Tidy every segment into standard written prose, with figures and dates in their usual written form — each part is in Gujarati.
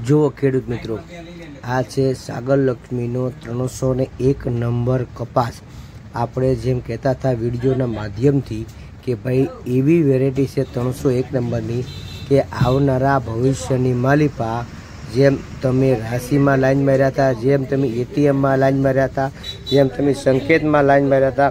જો ખેડૂત મિત્રો, આ છે સાગર લક્ષ્મીનો 301 નંબર કપાસ। આપણે જેમ કહેતા હતા વિડીયોના માધ્યમથી કે ભાઈ એવી વેરાયટી છે 301 નંબરની કે આવનારા ભવિષ્યની માલિપા, જેમ તમે રાશિમાં લાઈન માર્યા હતા, જેમ તમે એટીએમમાં લાઈન માર્યા હતા, જેમ તમે સંકેતમાં લાઈન માર્યા હતા,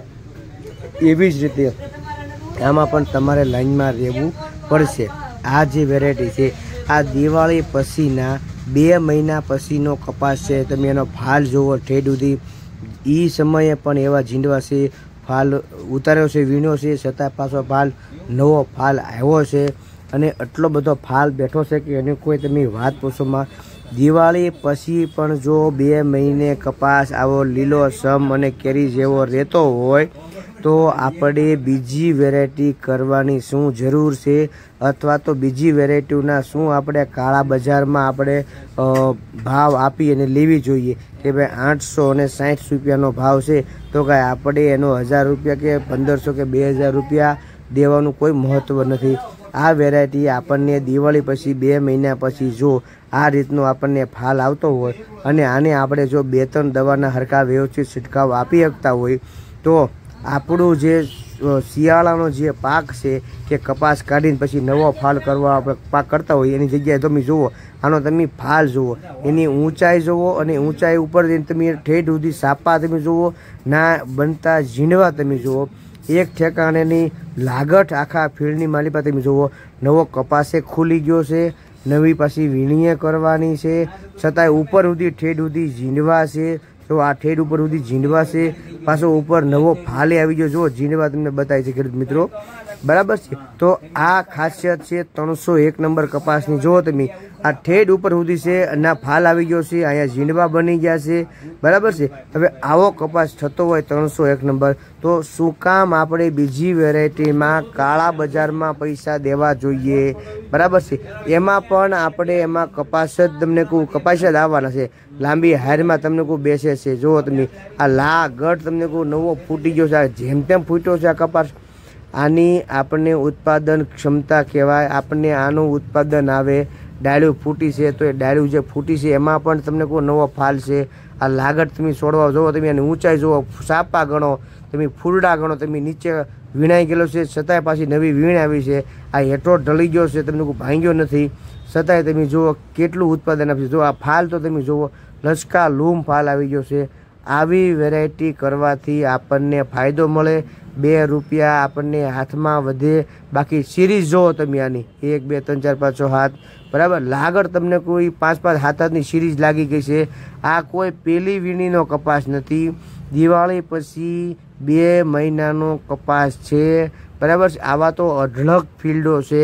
એવી જ રીતે આમાં પણ તમારે લાઈનમાં રહેવું પડશે। આ જે વેરાયટી છે આ દિવાળી પછીના 2 મહિના પછીનો કપાસ છે। તમે એનો ફાલ જુઓ ઠેઠ સુધી, એ સમયે પણ એવા ઝીંડવા છે, ફાલ ઉતાર્યો છે, વીણ્યો છે, છતાં પાછો ફાલ નવો ફાલ આવ્યો છે અને એટલો બધો ફાલ બેઠો છે કે એની કોઈ તમે વાત પૂછોમાં। દિવાળી પછી પણ જો 2 મહિને કપાસ આવો લીલો સમ અને કેરી જેવો રહેતો હોય તો આપણે બીજી વેરાયટી કરવાની શું જરૂર છે, અથવા તો બીજી વેરાયટીના શું આપણે કાળા બજારમાં આપણે ભાવ આપી અને લેવી જોઈએ કે ભાઈ 860 રૂપિયાનો ભાવ છે તો કાંઈ આપણે એનો 1000 રૂપિયા કે 1500 કે 2000 રૂપિયા દેવાનું કોઈ મહત્વ નથી। આ વેરાયટી આપણને દિવાળી પછી 2 મહિના પછી જો આ રીતનો આપણને ફાલ આવતો હોય અને આને આપણે જો 2-3 દવાના હરખા વ્યવસ્થિત છંટકાવ આપી શકતા હોય તો આપણું જે શિયાળાનો જે પાક છે કે કપાસ કાઢીને પછી નવો ફાલ કરવા આપણે પાક કરતા હોય એની જગ્યાએ તમે જુઓ, આનો તમે ફાલ જુઓ, એની ઊંચાઈ જુઓ અને ઊંચાઈ ઉપર તમે ઠેઠ સુધી સાપા તમે જુઓ, ના બનતા ઝીંડવા તમે જુઓ, એક ઠેકાણેની લાગટ આખા ફીલ્ડની માલિપા તમે જુઓ, નવો કપાસે ખુલી ગયો છે, નવી પાછી વીણીએ કરવાની છે, છતાંય ઉપર સુધી ઠેઠ સુધી ઝીંડવા છે। તો આ ઠેઠ ઉપર સુધી ઝીંડવા છે, પાછો ઉપર નવો ફાલે આવી ગયો। જો ઝીંડવા તમને બતાવી છે ખેડૂત મિત્રો, બરાબર છે। તો આ ખાસિયત છે 301 નંબર કપાસની। જો તમે આ ઠેઠ ઉપર સુધી છે અને ફાલ આવી ગયો છે, અહીંયા ઝીંડવા બની ગયા છે, બરાબર છે। હવે આવો કપાસ થતો હોય 301 નંબર તો શું કામ આપણે બીજી વેરાયટીમાં કાળા બજારમાં પૈસા દેવા જોઈએ, બરાબર છે। એમાં પણ આપણે એમાં કપાસ જ તમને કહું, કપાસ જ આવવાના છે, લાંબી હારમાં તમને કહું બેસે છે। જો તમે આ લાગટ તમને કહું નવો ફૂટી ગયો છે, જેમ તેમ ફૂટ્યો છે આ કપાસ। આની આપણને ઉત્પાદન ક્ષમતા કહેવાય, આપણને આનું ઉત્પાદન આવે। ડાળીઓ ફૂટી છે તો એ ડાળીઓ જે ફૂટી છે એમાં પણ તમને કોઈ નવો ફાલ છે। આ લાગટ તમે છોડવા જુઓ, તમે એની ઊંચાઈ જુઓ, સાપા ગણો, તમે ફૂલડા ગણો, તમે નીચે વીણાઈ ગયેલો છે છતાંય પાછી નવી વીણ આવી છે, આ હેઠો ઢળી ગયો છે, તમને કોઈ ભાંગ્યો નથી, છતાંય તમે જુઓ કેટલું ઉત્પાદન આપશે। જો આ ફાલ તો તમે જુઓ લચકા લૂમ ફાલ આવી ગયો છે। આવી વેરાયટી કરવાથી આપણને ફાયદો મળે, 2 રૂપિયા આપણને હાથમાં વધે। બાકી સિરીઝ જુઓ તમે આની 1 2 3 4 5 6 7, બરાબર, લાગડ તમને કોઈ 5-5 7-7ની સિરીઝ લાગી ગઈ છે। આ કોઈ પેલી વીણીનો કપાસ નથી, દિવાળી પછી 2 મહિનાનો કપાસ છે, બરાબર છે। આવા તો અઢળક ફિલ્ડો છે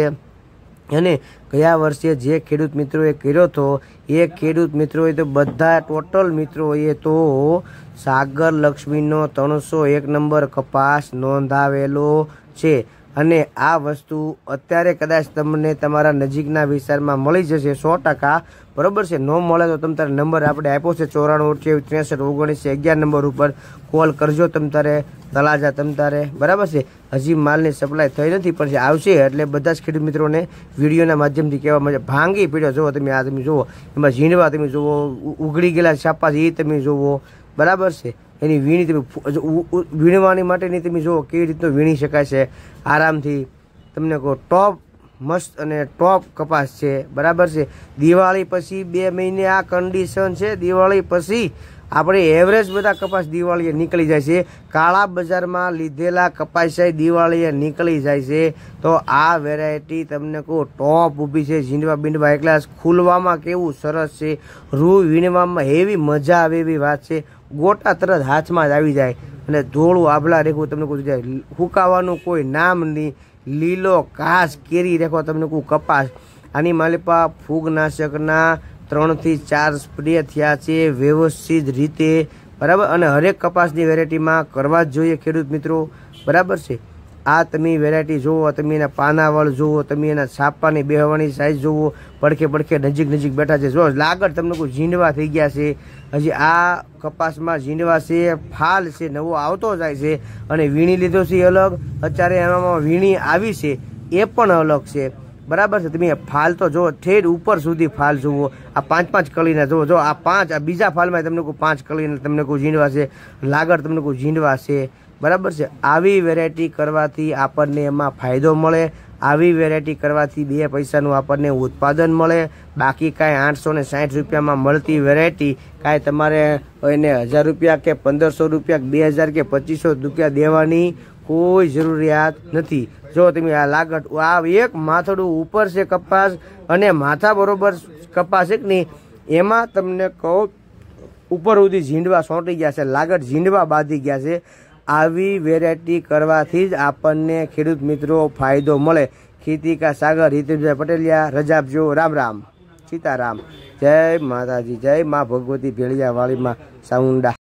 અને ગયા વર્ષે જે ખેડૂત મિત્રોએ કર્યો હતો એ ખેડૂત મિત્રોએ તો બધા ટોટલ મિત્રોએ તો સાગર લક્ષ્મીનો 301 નંબર કપાસ નોંધાવેલો છે। અને આ વસ્તુ અત્યારે કદાચ તમને તમારા નજીકના વિસ્તારમાં મળી જશે 100%, બરાબર છે। ન મળે તો તમ તારે નંબર આપણે આપ્યો છે 94 63 19 11 નંબર ઉપર કોલ કરજો તમ તારે તળાજા તમ તારે, બરાબર છે। હજી માલની સપ્લાય થઈ નથી પણ આવશે એટલે બધા જ ખેડૂત મિત્રોને વિડીયોના માધ્યમથી કહેવા મળે। ભાંગી પીડ્યો જુઓ તમે, આ તમે જુઓ, એમાં ઝીંડવા તમે જુઓ, ઉગડી ગયેલા છાપા એ તમે જુઓ, બરાબર છે। એની વીણી તમે વીણવાની માટેની તમે જુઓ કેવી રીતનું વીણી શકાય છે આરામથી, તમને કહો ટોપ મસ્ત અને ટોપ કપાસ છે, બરાબર છે। દિવાળી પછી 2 મહિને આ કન્ડિશન છે, દિવાળી પછી આપણે એવરેજ બધા કપાસ દિવાળીએ નીકળી જાય છે, કાળા બજારમાં લીધેલા કપાસ દિવાળીએ નીકળી જાય છે। તો આ વેરાયટી તમને કહું ટોપ ઊભી છે, ઝીંડવા બીંડવા એકલા ખુલવામાં કેવું સરસ છે, રૂ વીણવામાં એવી મજા આવે એવી વાત છે, ગોટા તરત હાથમાં જ આવી જાય અને ધોળું આભલા રેખું તમને કહું જાય, હુકાવાનું કોઈ નામ નહીં, લીલો ઘાસ કેરી રેખો તમને કહું કપાસ। આની માલિપા ફૂગનાશકના 3 થી 4 સ્પ્રે થયા છે વ્યવસ્થિત રીતે, બરાબર। અને હરેક કપાસની વેરાયટીમાં કરવા જ જોઈએ ખેડૂત મિત્રો, બરાબર છે। આ તમે વેરાયટી જુઓ, તમે એના પાનાવળ જુઓ, તમે એના છાપાની બેહવાની સાઈઝ જુઓ, પડખે નજીક બેઠા છે। જો લાગડ તમને કોઈ ઝીંડવા થઈ ગયા છે, હજી આ કપાસમાં ઝીંડવા છે, ફાલ છે, નવો આવતો જાય છે અને વીણી લીધો છે અલગ, અત્યારે એમાં વીણી આવી છે એ પણ અલગ છે। બરાબર છે। તમે ફાલ તો જો ઠેર ઉપર સુધી ફાલ જુઓ, આ 5-5 કલીના જુઓ, જો આ 5, આ બીજા ફાલમાં તમને કોઈ 5 કલીના તમને કોઈ ઝીંડવા છે, લાગડ તમને કોઈ ઝીંડવા છે, બરાબર છે। આવી વેરાયટી કરવાથી આપણને એમાં ફાયદો મળે, આવી વેરાયટી કરવાથી 2 પૈસાનું આપણને ઉત્પાદન મળે। બાકી કાંઈ 860 રૂપિયામાં મળતી વેરાયટી કાંઈ તમારે એને 1000 રૂપિયા કે 1500 રૂપિયા કે 2000 કે 2500 રૂપિયા દેવાની કોઈ જરૂરિયાત નથી। જો તમે આ લાગડ, આ એક માથડું ઉપર છે કપાસ અને માથા બરોબર કપાસ એક નહીં, એમાં તમને કહું ઉપર સુધી ઝીંડવા સોંટી ગયા છે, લાગડ ઝીંડવા બાંધી ગયા છે। આવી વેરાયટી કરવાથી જ આપણને ખેડૂત મિત્રો ફાયદો મળે। ખેતી કા સાગર હિતેશભાઈ પટેલિયા, રજા આપજો। રામ રામ, સીતારામ, જય માતાજી, જય મા ભગવતી ભેળિયા વાળીમાં સાઉન્ડા।